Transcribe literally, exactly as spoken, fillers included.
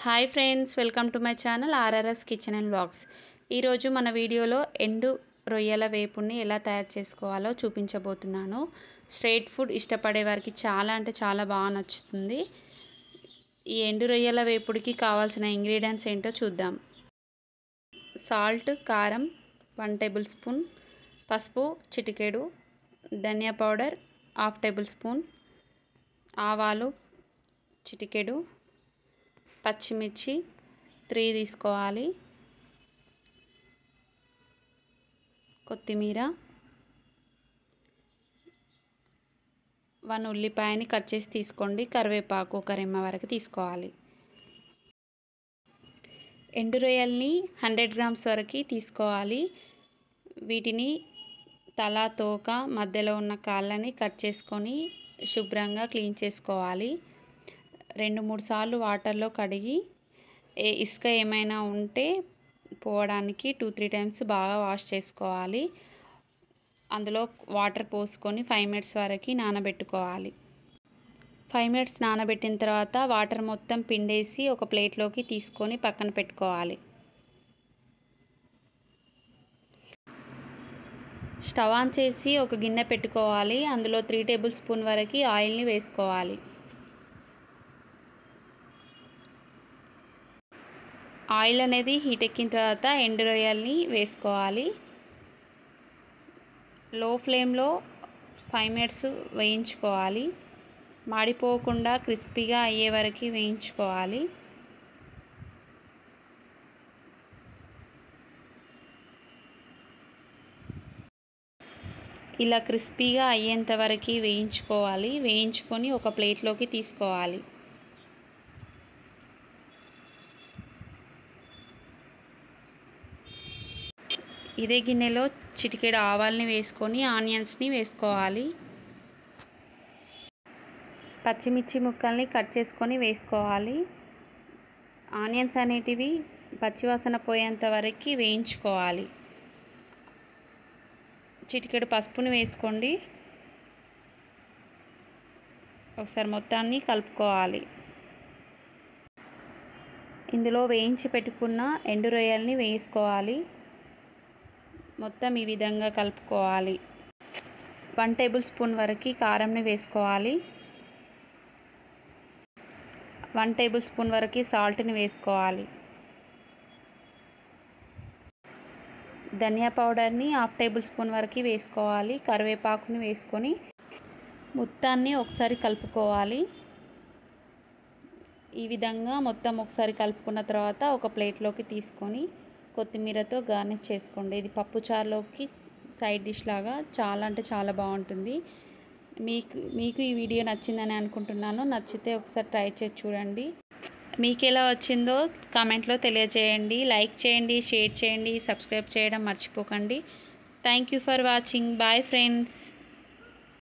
Hi friends, welcome to my channel RRS kitchen and vlogs. ఈరోజు మన వీడియోలో ఎండు రొయ్యల వేపుని ఎలా తయారు చేసుకోవాలో చూపించబోతున్నాను. స్ట్రీట్ ఫుడ్ ఇష్టపడే వారికి చాలా అంటే చాలా బాగా నచ్చుతుంది. ఈ ఎండు రొయ్యల వేపుడికి కావాల్సిన ఇంగ్రీడియంట్స్ ఏంటో చూద్దాం. సాల్ట్, కారం వన్ టేబుల్ స్పూన్, పసుపు చిటికెడు, ధనియా పౌడర్ హాఫ్ టేబుల్ స్పూన్, ఆవాలు చిటికెడు, పచ్చిమిర్చి త్రీ తీసుకోవాలి, కొత్తిమీర, వన్ ఉల్లిపాయని కట్ చేసి తీసుకోండి, కరివేపాకు ఒక రెమ్మ వరకు తీసుకోవాలి. ఎండు రొయ్యల్ని హండ్రెడ్ గ్రామ్స్ వరకు తీసుకోవాలి. వీటిని తల, తోక, మధ్యలో ఉన్న కాళ్ళని కట్ చేసుకొని శుభ్రంగా క్లీన్ చేసుకోవాలి. రెండు మూడు సార్లు వాటర్లో కడిగి ఏ ఇసుక ఏమైనా ఉంటే పోవడానికి టూ త్రీ టైమ్స్ బాగా వాష్ చేసుకోవాలి. అందులో వాటర్ పోసుకొని ఫైవ్ మినిట్స్ వరకు నానబెట్టుకోవాలి. ఫైవ్ మినిట్స్ నానబెట్టిన తర్వాత వాటర్ మొత్తం పిండేసి ఒక ప్లేట్లోకి తీసుకొని పక్కన పెట్టుకోవాలి. స్టవ్ ఆన్ చేసి ఒక గిన్నె పెట్టుకోవాలి. అందులో త్రీ టేబుల్ స్పూన్ వరకు ఆయిల్ని వేసుకోవాలి. ఆయిల్ అనేది హీట్ ఎక్కిన తర్వాత ఎండు రొయ్యల్ని వేసుకోవాలి. లో ఫ్లేమ్లో ఫైవ్ మినిట్స్ వేయించుకోవాలి. మాడిపోకుండా క్రిస్పీగా అయ్యే వరకు వేయించుకోవాలి. ఇలా క్రిస్పీగా అయ్యేంత వరకు వేయించుకోవాలి. వేయించుకొని ఒక ప్లేట్లోకి తీసుకోవాలి. ఇదే గిన్నెలో చిటికెడు ఆవాల్ని వేసుకొని ఆనియన్స్ని వేసుకోవాలి. పచ్చిమిర్చి ముక్కల్ని కట్ చేసుకొని వేసుకోవాలి. ఆనియన్స్ అనేటివి పచ్చివాసన పోయేంత వరకు వేయించుకోవాలి. చిటికెడు పసుపుని వేసుకోండి. ఒకసారి మొత్తాన్ని కలుపుకోవాలి. ఇందులో వేయించి పెట్టుకున్న ఎండు రొయ్యల్ని వేసుకోవాలి. మొత్తం ఈ విధంగా కలుపుకోవాలి. వన్ టేబుల్ స్పూన్ వరకు కారంని వేసుకోవాలి. వన్ టేబుల్ స్పూన్ వరకు సాల్ట్ని వేసుకోవాలి. ధనియా పౌడర్ని హాఫ్ టేబుల్ స్పూన్ వరకు వేసుకోవాలి. కరివేపాకుని వేసుకొని మొత్తాన్ని ఒకసారి కలుపుకోవాలి. ఈ విధంగా మొత్తం ఒకసారి కలుపుకున్న తర్వాత ఒక ప్లేట్లోకి తీసుకొని కొత్తిమీరతో గార్నిష్ చేసుకోండి. ఇది పప్పుచారులోకి సైడ్ డిష్ లాగా చాలా అంటే చాలా బాగుంటుంది. మీకు మీకు ఈ వీడియో నచ్చిందని అనుకుంటున్నాను. నచ్చితే ఒకసారి ట్రై చేసి చూడండి. మీకు ఎలా వచ్చిందో కామెంట్లో తెలియజేయండి. లైక్ చేయండి, షేర్ చేయండి, సబ్స్క్రైబ్ చేయడం మర్చిపోకండి. Thank you for watching. Bye friends.